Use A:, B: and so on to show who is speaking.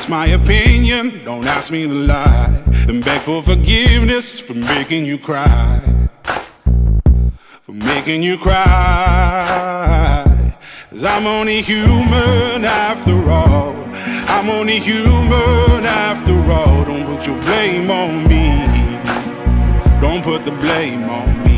A: ask my opinion, don't ask me to lie, and beg for forgiveness for making you cry, for making you cry. 'Cause I'm only human after all, I'm only human after all. Don't put your blame on me, don't put the blame on me.